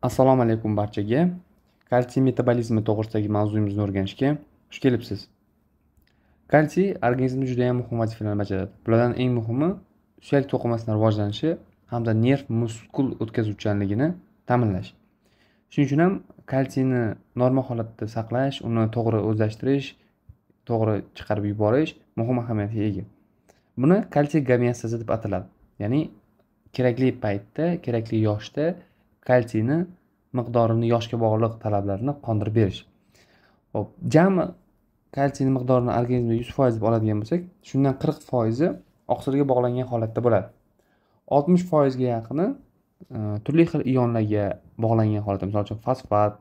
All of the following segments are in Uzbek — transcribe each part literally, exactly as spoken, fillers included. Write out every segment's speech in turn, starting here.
Assalomu alaykum barchaga. Kalsiy metabolizmi to'g'risidagi mavzuyimizni o'rganishga xush kelibsiz. Kalsiy organizmda juda ham muhim vazifalarni bajaradi. Bulardan eng muhimi suyak to'qimasini rivojlanishi hamda nerv muskul o'tkazuvchanligini ta'minlash. Shuning uchun ham kalsiyni normal holatda saqlash, uni to'g'ri o'zlashtirish, to'g'ri chiqarib yuborish muhim ahamiyatga ega. Buni kalsiy gomeostasi deb ataladi. Ya'ni kerakli paytda, kerakli yoshda kalsiyni miqdorini yoshga bog'liq talablarni qondirib berish. Hop, jami kalsiyni miqdorini organizmda yuz foiz deb oladigan bo'lsak, shundan qirq foiz oqsilga bog'langan holatda bo'ladi. oltmish foiz ga yaqini e, turli xil ionlarga bog'langan holatda, misol uchun fosfat,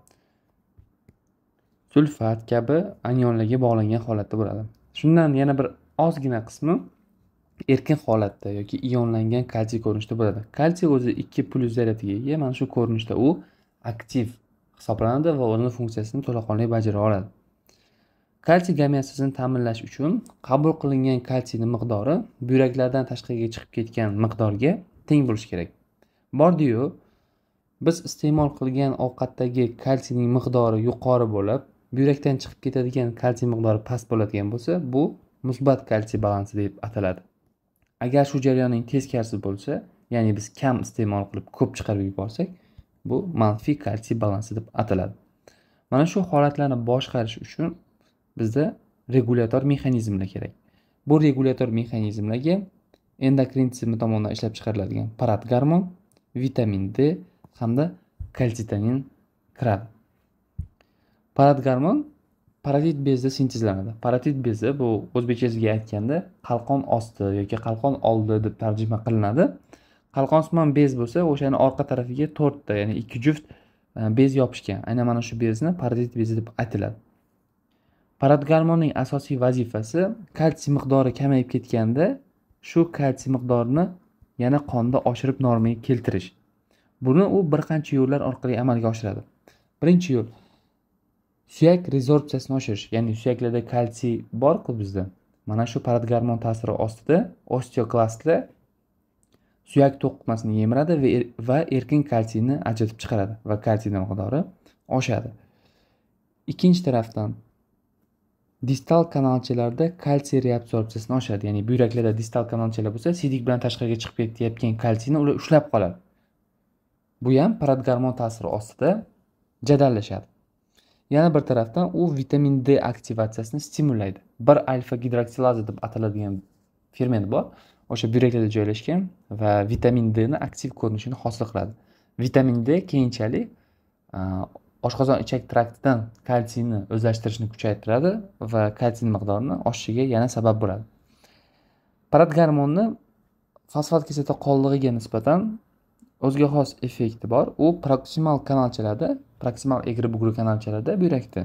sulfat kabi anionlarga bog'langan holatda bo'ladi. Shundan yana bir ozgina qismi erkin holatda yoki ionlangan kalsiy ko'rinishida bo'ladi. Kalsiy o'zi ikki plyus zaryadga ega, mana shu ko'rinishda u aktiv hisoblanadi va o'zining funksiyasini to'laqonli bajara oladi. Kalsiy gomeostasini ta'minlash uchun qabul qilingan kalsiyning miqdori buyraklardan tashqariga chiqib ketgan miqdorga teng bo'lishi kerak. Bordi-yu, biz iste'mol qilgan ovqatdagi kalsiyning miqdori yuqori bo'lib, buyrakdan chiqib ketadigan kalsiy miqdori past bo'ladigan bo'lsa, bu musbat kalsiy balansi deb ataladi. Agar shu jarayonning teskarisi bo'lsa, ya'ni biz kam iste'mol qilib ko'p chiqarib yuborsak, bu manfiy kalsiy balansi deb ataladi. Mana shu holatlarni boshqarish uchun bizda regulyator mexanizmlar kerak. Bu regulyator mexanizmlarga endokrin tizimi tomonidan ishlab chiqariladigan parat gormon, vitamin D hamda kalsitonin kiradi. Parat gormon paratit bezda sintezlanadi. Paratit bezi bu o'zbekchasiga aytganda qalqon osti yoki qalqon oldi deb tarjima qilinadi. Qalqonsimon bez bo'lsa, o'shani orqa tarafiga to'rtta, ya'ni ikki juft bez yopishgan. Aynan mana shu bezni paratit bezi deb aytiladi. Parat gormonning asosiy vazifasi kalsiy miqdori kamayib ketganda shu kalsiy miqdorini yana qonda oshirib normaga keltirish. Buni u bir qancha yo'llar orqali amalga oshiradi. Birinchi yo'l suyak rezorbsiyasini oshirish, ya'ni suyaklarda kalsiy bor-ku bizda. Mana shu parat gormon ta'siri ostida osteoklastlar suyak to'qimasini yemiradi va erkin kalsiyni ajratib chiqaradi va kalsiyning miqdori oshadi. Ikkinchi tarafdan distal kanalchalarda kalsiy reabsorbsiyasini oshadi, ya'ni buyraklarda distal kanalchalar bo'lsa, siydik bilan tashqariga chiqib ketayotgan kalsiyni ular ushlab qoladi. Bu ham parat gormon ta'siri ostida jadallashadi. Yana bir tarafdan u vitamin D aktivatsiyasini stimullaydi. Bir alfa gidroksilaza deb ataladigan ferment bor. O'sha buyraklarda joylashgan va vitamin D ni aktiv ko'rinishini hosil qiladi. Vitamin D keyinchalik oshqozon ichak traktidan kalsiyni o'zlashtirishni kuchaytiradi va kalsiy miqdorini oshishiga yana sabab bo'ladi. Parat gormonni fosfat kislota qoldig'iga nisbatan o'ziga xos effekti bor. U proksimal kanalchalarda, proksimal egri-bugri kanalchalarda buyrakda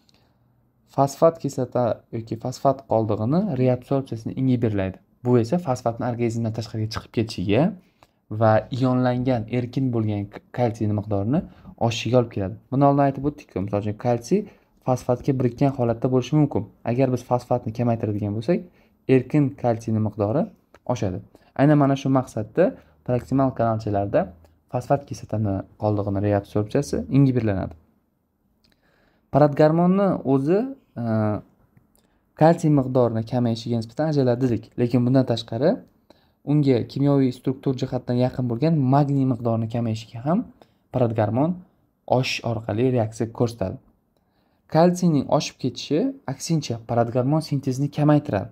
fosfat kislota yoki fosfat qoldig'ini reabsorbsiyasini ingiberlaydi. Bu esa fosfatni organizmdan tashqariga chiqib ketishiga va ionlangan, erkin bo'lgan kalsiyning miqdorini oshishiga olib keladi. Buni oldin aytib o'tdik-ku, misol uchun kalsiy fosfatga birikkan holatda bo'lishi mumkin. Agar biz fosfatni kamaytiradigan bo'lsak, erkin kalsiyning miqdori oshadi. Aynan mana shu maqsadda proksimal kanalchalarda fosfat kislotani qoldig'ini reabsorbsiyasi ingiberlanadi. Parat gormonni o'zi kalsiy miqdorini kamayishiga nisbatan ajraladi dedik, lekin bundan tashqari unga kimyoviy struktur jihatdan yaqin bo'lgan magniy miqdorining kamayishiga ham parat gormon oshish orqali reaksiya ko'rsatadi. Kalsiyning oshib ketishi aksincha parat gormon sintezini kamaytiradi.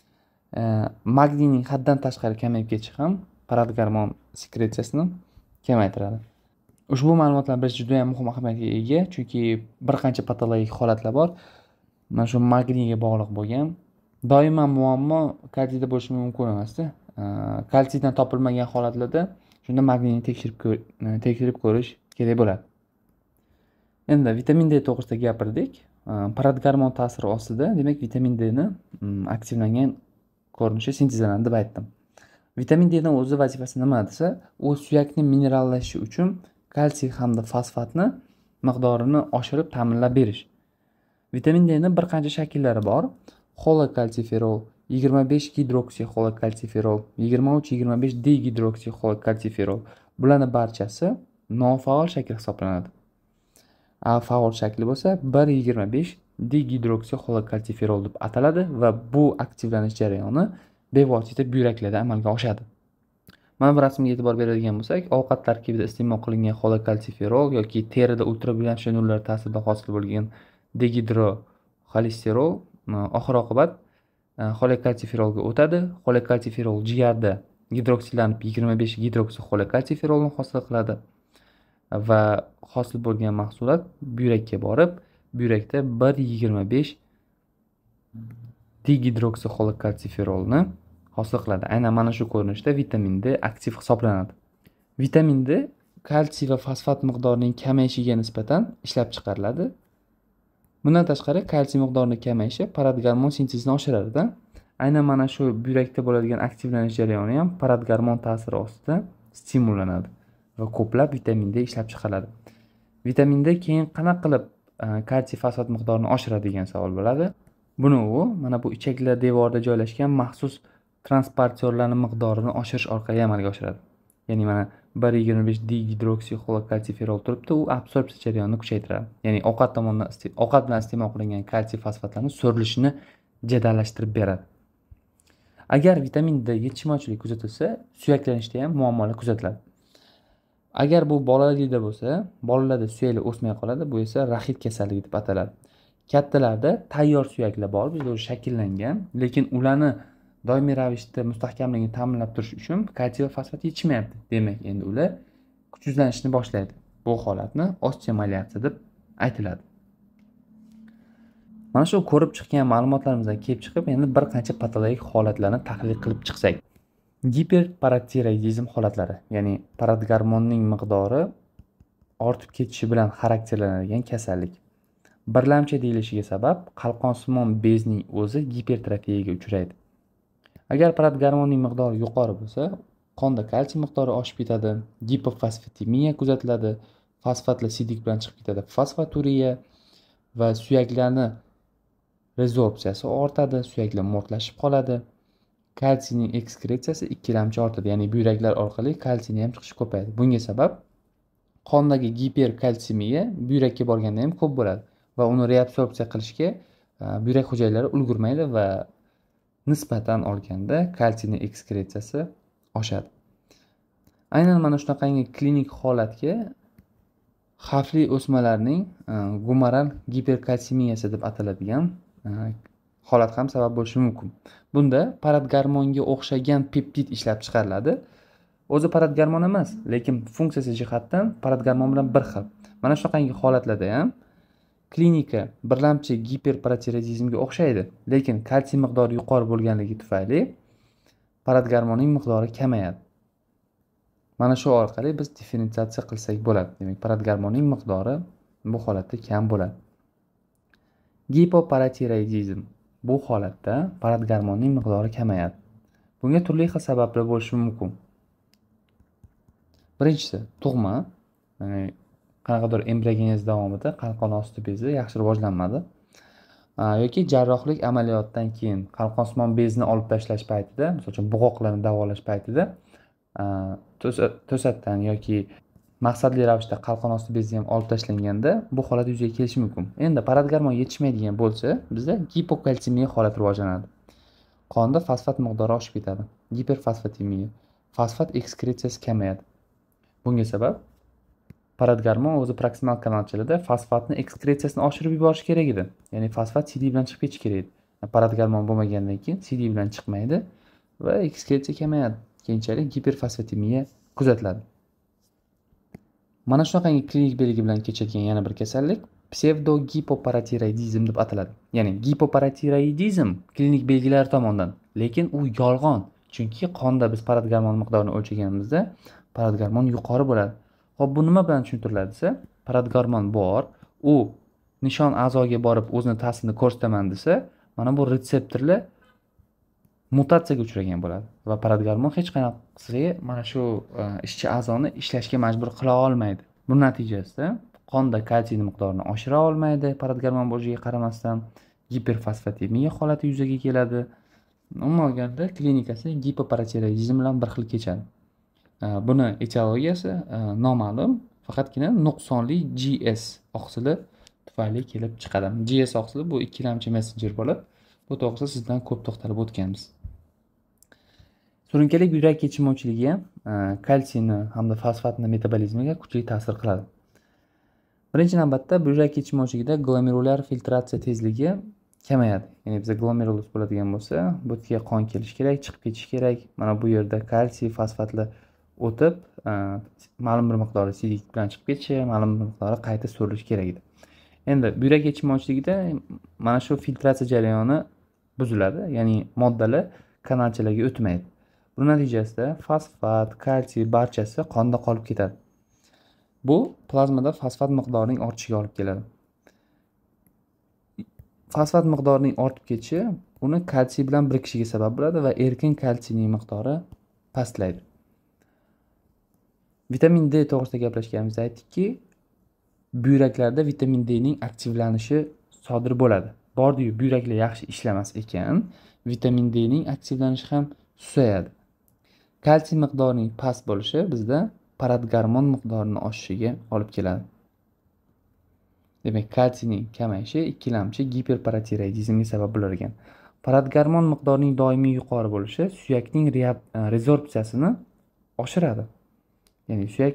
Magniyning haddan tashqari kamayib ketishi ham parat gormon sekretsiyasini kamaytiradi. Ushbu ma'lumotlar biz juda ham muhim ahamiyatga ega, chunki bir qancha patologik holatlar bor. Mana shu magniyga bog'liq bo'lgan. Doimo muammo kalsiyda bo'lishi mumkin emas-da. Kalsiydan topilmagan holatlarda shunda magniyni tekshirib tekshirib ko'rish kerak bo'ladi. Endi vitamin D to'g'risida gapirdik. Parat gormon ta'siri ostida, demak, vitamin D ni aktivlangan ko'rinishi sintezlanadi deb aytdim. Vitamin D ning o'zi vazifasi nima desa, u suyakning minerallashishi uchun kalsiy hamda fosfatni miqdorini oshirib ta'minlab berish. Vitamin D ning bir qancha shakllari bor. Holokalsiferol, yigirma besh gidroksi holokalsiferol, yigirma uch yigirma besh D gidroksi holokalsiferol. Bularning barchasi nofaol shakl hisoblanadi. A faol shakli bo'lsa bir yigirma besh digidroksixolokalsiferol deb ataladi va bu aktivlanish jarayoni bevosita buyraklarda amalga oshadi. Mana bu rasmga e'tibor beradigan bo'lsak, ovqat tarkibida iste'mol qilingan xolokalsiferol yoki terida ultraviolet nurlar ta'sirida hosil bo'lgan degidroxolesterol oxir oqibat xolokalsiferolga o'tadi. Xolokalsiferol jigarda gidroksilanib yigirma besh gidroksixolokalsiferolni hosil qiladi va hosil bo'lgan mahsulot buyrakka borib, buyrakda bir yigirma besh digidroksixolokalsiferolni hosil qiladi. Aynan mana shu ko'rinishda vitamin D aktiv hisoblanadi. Vitamin D kalsiy va fosfat miqdorining kamayishiga nisbatan ishlab chiqariladi. Bundan tashqari kalsiy miqdorining kamayishi paratgormon sintezini oshiradi. Aynan mana shu buyrakda bo'ladigan aktivlanish jarayoni ham paratgormon ta'siri ostida stimullanadi va ko'plab vitamin D ishlab chiqariladi. Vitamin D keyin qanaqa qilib kalsiy fosfat miqdorini oshiradi degan savol bo'ladi. Buni u mana bu ichaklar devorida joylashgan maxsus transportyorlarning miqdorini oshirish orqali amalga oshiradi. Ya'ni mana bir yigirma besh digidroksixolokalsiferol turibdi, u absorpsiya jarayonini kuchaytiradi. Ya'ni ovqat tomonidan ovqat bilan iste'mol qilingan kalsiy fosfatlarning so'rilishini jadallashtirib beradi. Agar vitamin D yetishmovchilik kuzatilsa, suyaklanishda ham muammolar kuzatiladi. Agar bu bolalikda bo'lsa, bolalarda suyaklar o'smay qoladi, bu esa raxit kasalligi deb ataladi. Kattalarda tayyor suyaklar bor, bizda o'zi shakllangan, lekin ularni doimiy ravishda mustahkamligini ta'minlab turish uchun kalsiy va fosfat yetishmayapti. Demak, endi ular kuchsizlanishni boshlaydi. Bu holatni osteomaliatsiya deb aytiladi. Mana shu ko'rib chiqqan ma'lumotlarimizdan kelib chiqib, endi bir qancha patologik holatlarni tahlil qilib chiqsak. Giperparatiroidizm holatlari, ya'ni paratgormonning miqdori ortib ketishi bilan xarakterlanadigan kasallik. Birlamchi deyilishiga sabab qalqonsimon bezning o'zi gipertrofiyaga uchraydi. Agar paratgormonning miqdori yuqori bo'lsa, qonda kalsiy miqdori oshib ketadi, gipofosfatemiya kuzatiladi, fosfatlar sidik bilan chiqib ketadi, fosfaturiya va suyaklarni rezorbsiyasi ortadi, suyaklar mo'rtlashib qoladi. Kalsiyning ekskretsiyasi ikkilamchi ortadi, ya'ni buyraklar orqali kalsiyning ham chiqishi ko'payadi. Bunga sabab qondagi giperkalsimiya buyrakka borganda ham ko'p bo'ladi va uni reabsorpsiya qilishga buyrak hujayralari ulgurmaydi va nisbatan olganda kalsiyning ekskretsiyasi oshadi. Aynan mana shunaqangi klinik holatga xavfli o'smalarning gumoral giperkalsimiyasi deb ataladigan holat ham sabab bo'lishi mumkin. Bunda paratgormonga o'xshagan peptid ishlab chiqariladi. O'zi paratgormon emas, lekin funksiyasi jihatdan paratgormon bilan bir xil. Mana shunaqangi holatlarda ham klinika birlamchi giperparatiroidizmga o'xshaydi, lekin kalsiy miqdori yuqori bo'lganligi tufayli paratgormonning miqdori kamayadi. Mana shu orqali biz differensiatsiya qilsak bo'ladi. Demak, paratgormonning miqdori bu holatda kam bo'ladi. Gipoparatiroidizm bu holatda paratgormonning miqdori kamayadi. Bunga turli xil sabablar bo'lishi mumkin. Birinchisi, tug'ma, ya'ni qanaqadir embriogenez davomida qalqon osti bezi yaxshi rivojlanmadi yoki jarrohlik amaliyotdan keyin qalqonsimon bezni olib tashlash paytida, masalan, bo'g'oqlarni davolash paytida to'satdan yoki maqsadli ravishda qalqon osti bezi ham olib tashlanganda bu holat yuzaga kelishi mumkin. Endi paratgormon yetishmaydigan bo'lsa, bizda gipokalsimiya holati rivojlanadi. Qonda fosfat miqdori oshib ketadi. Giperfosfatemiya, fosfat ekskretsiyasi kamayadi. Bunga sabab paratgormon o'zi proksimal kanalchalarda fosfatni ekskretsiyasini oshirib yuborish kerak edi. Ya'ni fosfat C D bilan chiqib ketishi kerak edi. Paratgormon bo'lmagandan keyin C D bilan chiqmaydi va ekskretsiya kamayadi. Keyinchalik giperfosfatemiya kuzatiladi. Mana shunaqangi klinik belgi bilan kechadigan yana bir kasallik psevdogipoparatiroidizm deb ataladi. Ya'ni gipoparatiroidizm klinik belgilari tomonidan, lekin u yolg'on. Chunki qonda biz paratgormon miqdorini o'lchaganimizda paratgormon yuqori bo'ladi. Xo'p, bu nima bilan tushuntiriladi desa, paratgormon bor, u nishon a'zoga borib o'zini ta'sirini ko'rsataman desa, mana bu retseptorlar mutatsiyaga uchragan bo'ladi va paratgormon hech qanaqasiga mana shu ishchi a'zoni ishlashga majbur qila olmaydi. Bu natijasida qonda kalsiyning miqdorini oshira olmaydi, paratgormon bo'lishiga qaramasdan giperfosfatemiya holati yuzaga keladi. Umuman olganda klinikasi gipoparatiroidizm bilan bir xil kechadi. Buni etiologiyasi noma'lum, faqatgina nuqsonli G S oqsili tufayli kelib chiqadi. G S oqsili bu ikkilamchi messenjer bo'lib, bu to'g'risida sizdan ko'p to'xtalib o'tganmiz. Surunkali buyrak yetishmovchiligi ham kalsiyni hamda fosfatni metabolizmiga kuchli ta'sir qiladi. Birinchi navbatda buyrak yetishmovchiligida glomerulyar filtratsiya tezligi kamayadi. Ya'ni bizda glomerulus bo'ladigan bo'lsa, bu yerga qon kelish kerak, chiqib ketish kerak. Mana bu yerda kalsiy, fosfatlar o'tib, ma'lum bir miqdori siydik bilan chiqib ketishi, ma'lum bir miqdori qayta so'rilishi kerak edi. Endi buyrak yetishmovchiligida mana shu filtratsiya jarayoni buziladi, ya'ni moddalar kanalchalarga o'tmaydi. Bu natijasida fosfat, kalsiy barchasi qonda qolib ketadi. Bu plazmada fosfat miqdorining ortishiga olib keladi. Fosfat miqdorining ortib ketishi uni kalsiy bilan birikishiga sabab bo'ladi va erkin kalsiyning miqdori pastlaydi. Vitamin D to'g'risida gaplashganimizda aytdikki, buyraklarda vitamin D ning aktivlanishi sodir bo'ladi. Bordi-yu buyraklar yaxshi ishlamas ekan, vitamin D ning aktivlanishi ham susayadi. Kalsiy miqdorining past bo'lishi bizda paratgormon miqdorining oshishiga olib keladi. Demak, kalsiyning kamayishi ikkilamchi giperparatiroidizmga sabab bo'lar ekan. Paratgormon miqdorining doimiy yuqori bo'lishi suyakning rezorbsiyasini oshiradi. Ya'ni suyak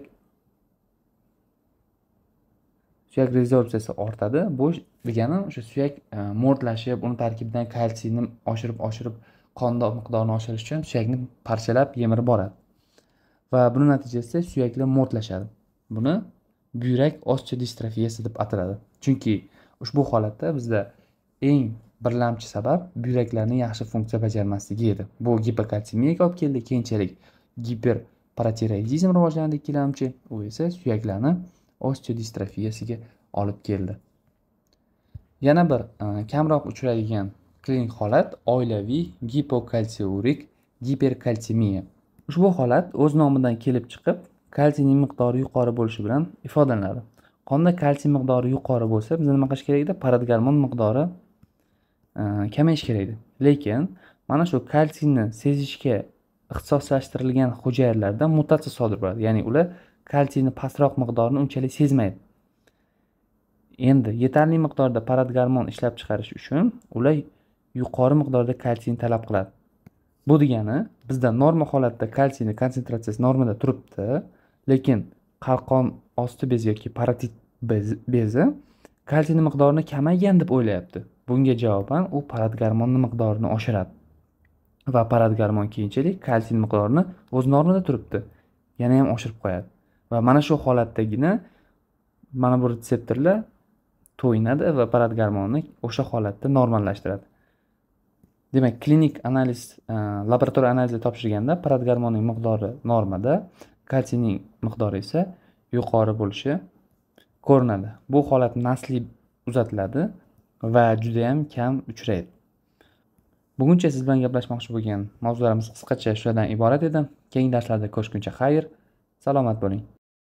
suyak rezorbsiyasi ortadi. Bu degani o'sha suyak mo'rtlashib, uni tarkibidan kalsiyni oshirib oshirib qonda miqdorini oshirish uchun suyakni parchalab yemirib boradi. Va buning natijasida suyaklar mo'rtlashadi. Buni buyrak osteodistrofiyasi deb ataladi. Chunki ushbu holatda bizda eng birlamchi sabab buyraklarning yaxshi funksiya bajarmasligi edi. Bu gipokalsemiyaga olib keldi, keyinchalik giperparatiroidizm rivojlandi ikkilamchi, u esa suyaklarni osteodistrofiyasiga olib keldi. Yana bir kamroq uchraydigan klinik holat oilaviy gipokalsiurik giperkalsemiya. Ushbu holat o'z nomidan kelib chiqib, kalsiyning miqdori yuqori bo'lishi bilan ifodalanadi. Qonda kalsiy miqdori yuqori bo'lsa, biz nima qilish kerak edi? Paratgormon miqdori kamayishi kerak edi. Lekin mana shu kalsiyni sezishga ixtisoslashtirilgan hujayralarda mutatsiya sodir bo'ladi. Ya'ni ular kalsiyni pastroq miqdorini unchalik sezmaydi. Endi yetarli miqdorda paratgormon ishlab chiqarish uchun ular yuqori miqdorda kalsiyni talab qiladi. Bu degani bizda norma holatda kalsiyning konsentratsiyasi normada turibdi, lekin qalqon osti bezi yoki parotit bezi kalsiyning miqdorini kamaygan deb o'ylayapti. Bunga javoban u paratgormonni miqdorini oshiradi. Va paratgormon keyinchalik kalsiy miqdorini o'z normada turibdi, yana ham oshirib qo'yadi. Va mana shu holatdagina mana bu retseptorlar to'yinadi va paratgormonni o'sha holatda normallashtiradi. Demak, klinik analiz, laboratoriya analizi topshirganda paratgormonning miqdori normada, kalsiyning miqdori esa yuqori bo'lishi ko'rinadi. Bu holat nasliy uzatiladi va juda ham kam uchraydi. Buguncha siz bilan gaplashmoqchi bo'lgan mavzularimiz qisqacha shulardan iborat edi. Keyingi darslarda ko'rishguncha xayr, salomat bo'ling.